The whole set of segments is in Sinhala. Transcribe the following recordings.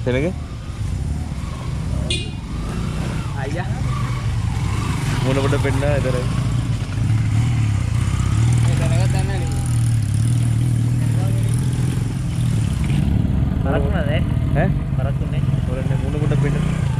Senenge? Ayah. Muna pada penna idhar. Senenge tanna ni. Parakuna ne? Parakune. Orang muna pada penna.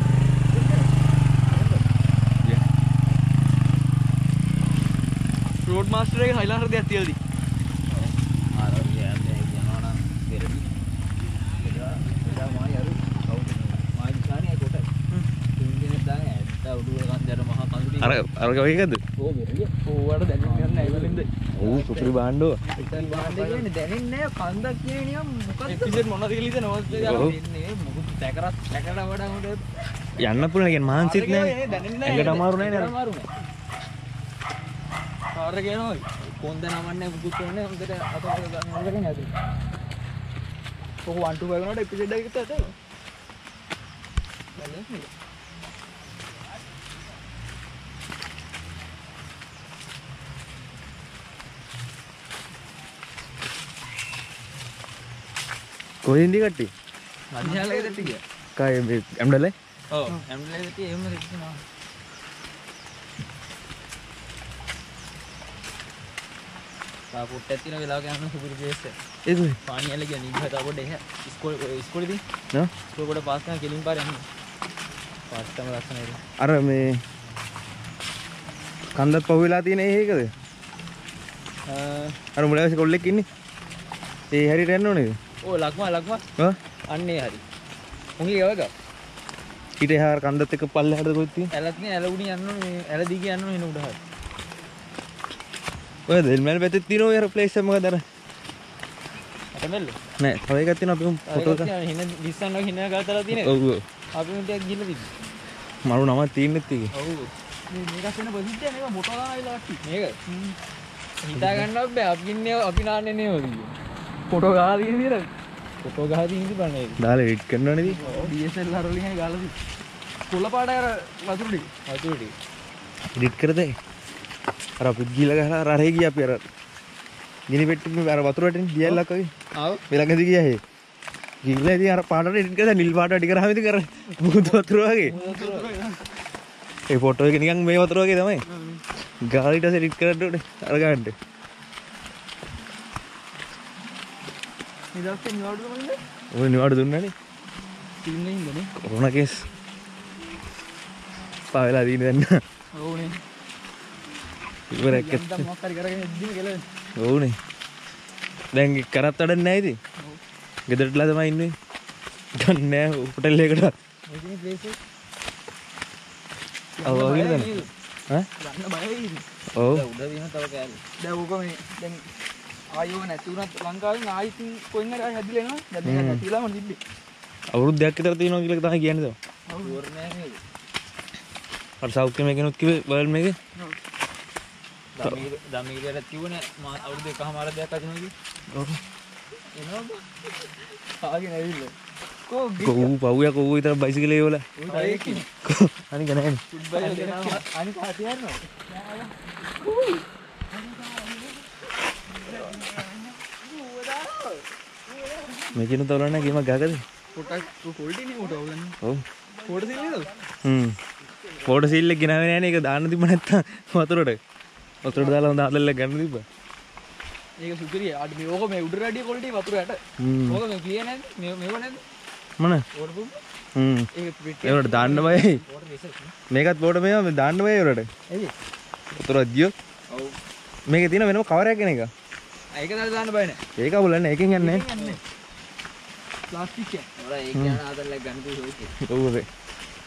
Road master එක හයිලන්ඩර් දෙයක් තියලා දී. ආ යනවා නම් පෙරදි. එදා මායි අර කවුද මායි ගානේ කොට. තුන්දෙනෙක් දාගෙන ඇත්ත උඩුව කන්දර මහා කඳුලි. අර කවේකද? ඕ මෙරිය. ඕවට දැනෙන්නේ නැහැ ඒවලින්ද. ඔව් සුපිරි බාණ්ඩෝ. ඉතින් බාන්නේ කියන්නේ දැනෙන්නේ නැහැ කන්දක් කියන නියම් මොකද්ද? එපිසෝඩ් මොනවද කියලා ඉතින් නෝස් ඉන්නේ මොකද සැකරට වඩා හොඳ යන්න පුළුවන් කියන්නේ මාන්සිත් නෑ. ඇඟට අමාරු නෑ නේද? අමාරු නෑ. කාර් එක යනවා. කොන්ද නමන්නේ මුකුත් ඕනේ හොඳට අතවල ගන්න ඕනේ නේද? ඔක 1 2 බලනකොට එපිසෝඩ් එකකට ඇතේ. බලන්න. කොහෙන්ද කට්ටි? මන්හාලේ දෙට ගියා. කායේ මේ ඇම්ඩලේ? ඔව් ඇම්බුලන්ස් එකේ එහෙම දෙන්නවා. තාපොට්ටක් තියෙන වෙලාවක යනවා සුපිරි ප්ලේස් එක. ඒක උයි. පානියල ගියා නිග්ගහ තාපොට්ට එහා ඉස්කෝලේදී නෝ? ඉස්කෝලේ කොට පාස් කරන කෙලින් පාර යනවා. පාස් තමයි ලස්සන ඒක. අර මේ කන්දත් පහු වෙලා තියෙන ඒකද? අර මුලවසේ කොල්ලෙක් ඉන්නේ. ඒ හැරියට යන්න ඕනේද? ඕ ලක්මා ඔව්. අන්නේ හරි. උන්ගේ යවග. ඊට එහා කන්දත් එක්ක පල්ලෙහාටද කොහෙද තියෙන්නේ? ඇලත් නේ ඇල උඩින් යන්න ඕනේ ඇල දිගේ යන්න ඕනේ එන උඩ හරි. ඔය දෙල්මල් පැත්තේ තියෙන ඔය අර ප්ලේස් එක මොකද අර? අතමෙල්ල. නෑ තව එකක් තියෙනවා අපි ෆොටෝ එක. හින දිස්සන්න හින ගාතලා තියෙන. ඔව් ඔව්. අපි මුටයක් ගිහලා තිබ්බ. මරු නමක් තියෙන්නෙත් ඒකේ. ඔව්. මේක වෙන බොසිද්ද මේක මොටෝ දාලා වට්ටි. මේක. හිතා ගන්නවත් බෑ අපි ඉන්නේ අපි නාන්නේ නේ ඔය. ෆොටෝ ගහලා තියෙන විදිහට. ෆොටෝ ගහලා තියෙන ඉතින් බලන්න ඒක. දාලා එඩිට් කරනවා නේද? DSLR වලින් හරි ගහලා තියෙන. කොළ පාට අර වතුර ටික. වතුර ටික. එඩිට් කරද? අර අපි ගිහලා ගහලා අර හේ ගියා අපි අර ගිනි පෙට්ටි අර වතුර වටින් ගියල්ලක් වගේ. ආව. වෙලකදී ගියා හේ. ගිහලා ඉතින් අර පාටට එඩිට් කරලා නිල් පාට වැඩි කරාම ඉතින් අර මුහුදු වතුර වගේ. ඒ ෆොටෝ එක නිකන් මේ වතුර වගේ තමයි. ගාලා ඊට පස්සේ එඩිට් කරන්න ඕනේ අර ගන්නට. ඉතින් නිවාඩු දුන්නේ. ඔය නිවාඩු දුන්නානේ. තින්නේ ඉන්නේ. Corona case. පාවෙලා තියෙන දැන්. ඕනේ. ඉවරයක් යන්තම් මොකක් හරි කරගෙන ඉද්දිම කියලා. ඕනේ. දැන් කරත් වැඩක් නැහැ ඉතින්. ගෙදරටලා තමයි ඉන්නේ. ගන්න නෑ හොටෙල් එකකට. මේකේ ප්ලේස් එක. ඔව් වගේ නේද? ඈ? යන්න බයයි. ඔව්. උඩ දින තව කෑලි. දැන් ඕක මේ දැන් ආයෝ නැති වුණත් ලංකාවෙන් ආයිත් කොයින් හරි හැදිලා එනවා. දැන් මේක නැතිලාම නිල්ලේ. අවුරුද්දක් විතර තියෙනවා කියලා තමයි කියන්නේ තව. ෂුවර් නෑ නේද? අර සෞඛ්‍ය මේකනොත් කිව්වේ වර්ල්ඩ් මේකේ. දමීරට කිව්වනේ අවුරුදු එකමාර දෙයක් අදිනවා කිව්වේ. ඔව්. එනවද? ආගෙන ඇවිල්ලා. කෝ පවුය කෝ විතර බයිසිකලේ වල. ආයේ කිව්ව. අනික නෑනේ. ෆුට්බෝල් දෙනවා. අනික හතියනවා. මේකිනු තවලන්න ගේමක් ගහකද? පොටක් ෆෝල්ඩ් ඉන්නේ උඩ අවුලන්නේ. ඔව්. ෆෝල්ඩ් දෙන්නේ නේද? ෆෝටෝ සීල් එක ගෙනාවේ නෑනේ ඒක දාන්න තිබ්බ නැත්තම් වතුරට. වතුරට දාලා හොඳ හදලා ගන්න තිබ්බා. ඒක සුපිරිය. අඩ මේ ඕක මේ උඩ රැඩිය ක්වොලිටි වතුර යට. ඕක මේ ක්ලියර් නැද්ද? මේව නැද්ද? මොන? ඕඩ බුම්. ඒක පිටේ. ඒකට දාන්න බයයි. Water research. මේකත් පොඩ මේවා දාන්න බයයි ඒකට. ඇයි? වතුර අදියෝ. ඔව්. මේකේ තියෙන වෙනම කවරයක් කෙන එක. ඒක දාන්න බය නෑ. ඒක අවුලන්නේ ඒකෙන් යන්නේ. ප්ලාස්ටික් එක. ඔরা ඒක යන ආදල්ලා ගන්න දුන්නේ. ඔව් ඒ.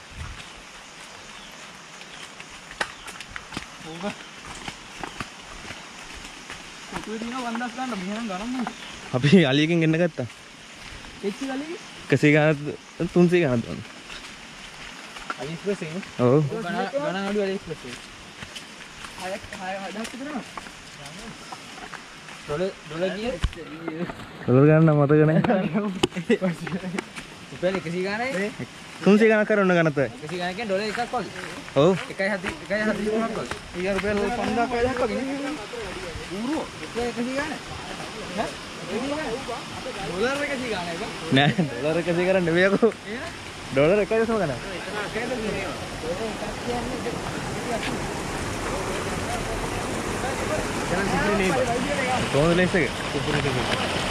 ඕක. කොටුවේ තියෙන 1000 ගන්න මෙහෙම ගණන් නෑ. අපි අලියකින් ගෙන්න ගත්තා. එච්චි ගලිය. 100 ගණන් 300 ගණන් දුන්නා. අලිස්ප්‍රෙස් එක. ඔව්. ගණන් අඩු අලිස්ප්‍රෙස් එක. හයක් හදක් තිබුණා. ඩොලර් ගියේ ඩොලර් ගන්න මතක නැහැ. රුපියල් 100 ගණනයි 300 ගණන් කරන්න ගන්නත. 100 ගණන් කියන්නේ ඩොලර් එකක් වගේ. ඔව්. 1.73ක් වගේ. ඊය රුපියල් 5000ක් වගේ නේ. ඌරුව. රුපියල් 100 ගණන්. ඈ? 100 ගණන්. ඩොලර් 100 ගානයි බං. නෑ ඩොලර් 100 කරන්නේ නෙවෙයි අකෝ. ඩොලර් 100 ගාන. ඒක එකක් කියන්නේ කොහොමද ලේස් එක? සුපුරු එක.